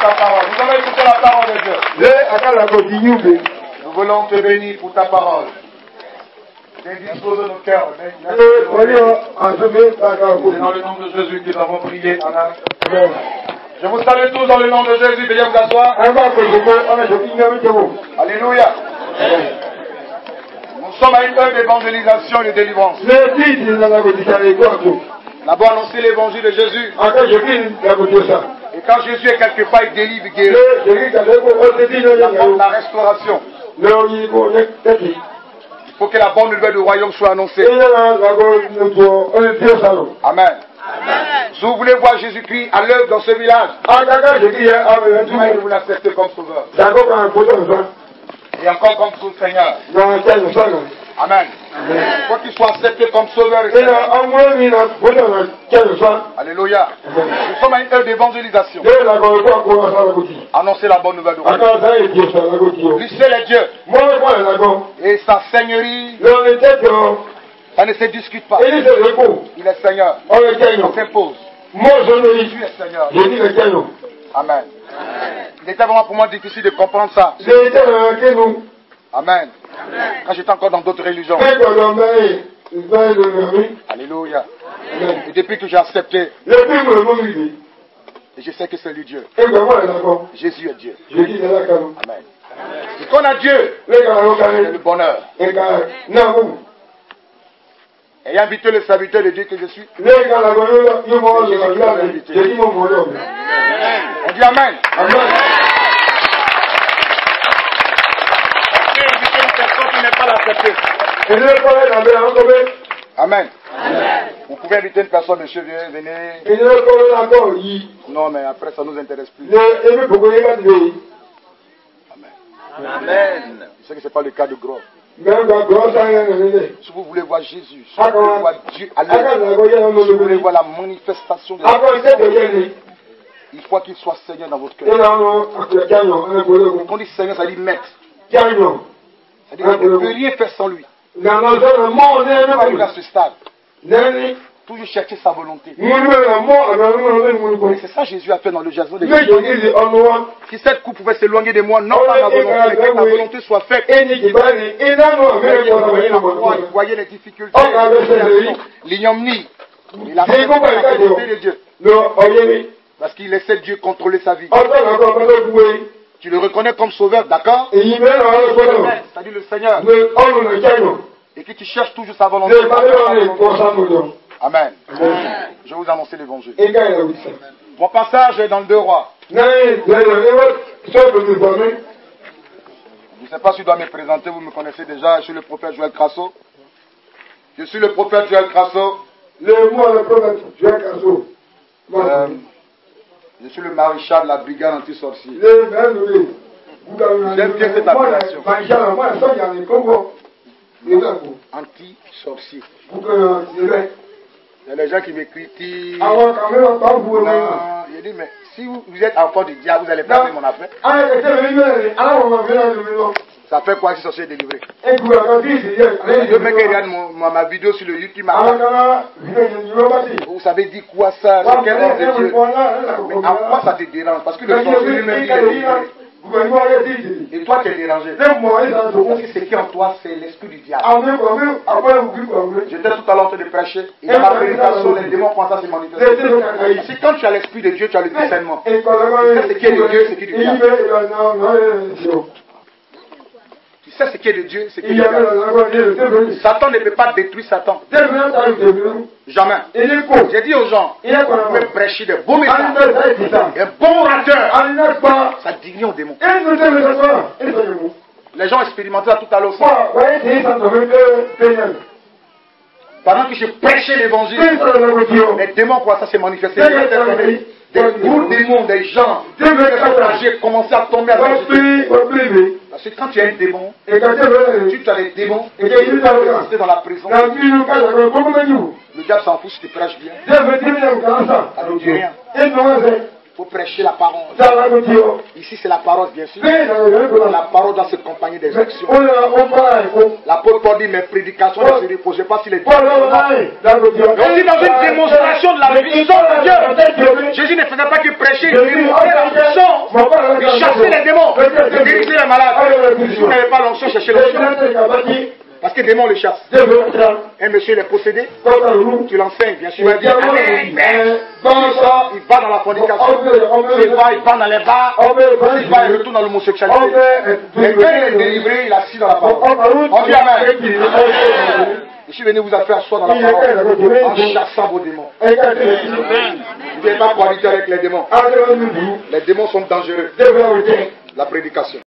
ta parole. Nous allons écouter la parole de Dieu. Nous voulons te bénir pour ta parole. Dispose nos cœurs. C'est dans le nom de Jésus que nous avons prié. Amen. Je vous salue tous dans le nom de Jésus. Veuillez vous asseoir. Alléluia. Nous sommes à une heure d'évangélisation et de délivrance. D'abord annoncer l'évangile de Jésus. Et quand Jésus est quelque part, il délivre, il guérit. Il apporte la restauration. Il faut que la bonne nouvelle du royaume soit annoncée. Amen. Si vous voulez voir Jésus-Christ à l'œuvre dans ce village, vous l'acceptez comme sauveur. Et encore comme son Seigneur. Amen. Il faut qu'il soit accepté comme sauveur. Alléluia. Nous sommes à une heure d'évangélisation. Annoncer la bonne nouvelle du royaume. Lui seul est Dieu. Et sa seigneurie, ça ne se discute pas. Il est Seigneur. Il s'impose. Jésus est Seigneur. Amen. Il était vraiment pour moi difficile de comprendre ça. Amen. Quand j'étais encore dans d'autres religions. Alléluia. Et depuis que j'ai accepté, et je sais que c'est lui Dieu. Jésus est Dieu. Amen. Et qu'on a Dieu, c'est le bonheur. Et invité le serviteur de Dieu que je suis. On dit Amen. Amen. Amen. Vous pouvez inviter une personne, monsieur, venez. Non, mais après, ça ne nous intéresse plus. Amen. Amen. Je sais que ce n'est pas le cas de gros. Si vous voulez voir Jésus, si vous voulez voir Dieu à l'œuvre, si vous voulez voir la manifestation de la vie, il faut qu'il soit Seigneur dans votre cœur. Quand on dit Seigneur, ça dit maître. C'est-à-dire qu'on ne peut rien faire sans lui. Il va arriver à ce stade. Toujours chercher sa volonté. C'est ça que Jésus a fait dans le jasmin de Jésus. Si cette coupe pouvait s'éloigner de moi, non pas ma volonté, mais que ma volonté soit faite. Il voyait les difficultés, l'ignominie, il a fait la volonté de Dieu. Parce qu'il laissait Dieu contrôler sa vie. Tu le reconnais comme sauveur, d'accord? C'est-à-dire le Seigneur. Et que tu cherches toujours sa volonté. Amen. Je vais vous annoncer l'évangile. Mon passage est dans le 2 Rois. Je ne sais pas si je dois me présenter, vous me connaissez déjà. Je suis le prophète Joël Crasso. Je suis le prophète Joël Crasso. Je suis le maréchal de la brigade anti-sorcier. J'aime bien cette appellation. Anti-sorcier. Il y a des gens qui me critiquent. Je dis, mais si vous êtes enfant du diable, vous allez perdre mon affaire. Ça fait quoi si sorcier est délivré? Le mec regarde ma vidéo sur le YouTube. Vous savez dire quoi ça? C'est quel nom de Dieu? Mais en quoi ça te dérange? Parce que le sorcier lui-même il est délivré. Et toi tu es dérangé. Parce que ce qui est en toi, c'est l'esprit du diable. J'étais tout à l'heure en train de prêcher. Et dans ma prédication, les démons commencent à se manifester. Si quand tu as l'esprit de Dieu, tu as le discernement. Tu sais ce qui est de Dieu, ce qui est du diable. Tu sais ce qui est de Dieu, ce qui est du diable. Satan ne peut pas détruire Satan. Jamais. J'ai dit aux gens, vous pouvez prêcher de beaux messages. Un bon orateur, ça dit rien aux démons. Les gens expérimentaient ça tout à l'heure. Pendant que je prêchais l'évangile, les démons commençaient à se manifester. Des gros démons, des gens, j'ai commencé à tomber à la société. Parce que quand tu as un démon, tu as des démons, tu es dans la prison. Le diable s'en fout si tu prêches bien. Ça ne dit rien. Il faut prêcher la parole. Ici c'est la parole bien sûr. La parole doit s'accompagner des actions. L'apôtre Paul dit mes prédications ne se reposaient pas sur les dieux. Mais aussi dans une démonstration de la puissance de Dieu. Jésus ne faisait pas que prêcher, il démontrait la puissance. de chasser les démons, de guérir les malades. Si vous n'avez pas l'onction, cherchez l'onction. Parce que les démons les chassent. Un monsieur est possédé, tu l'enseignes, bien sûr, il va dire Amen. Il va dans la fornication, il va dans les bars, il va et retourne dans l'homosexualité. Mais quand il est délivré, il est assis dans la parole. On dit Amen. Je suis venu vous faire asseoir dans la parole en chassant vos démons. Vous n'avez pas cohabiter avec les démons. Les démons sont dangereux. La prédication.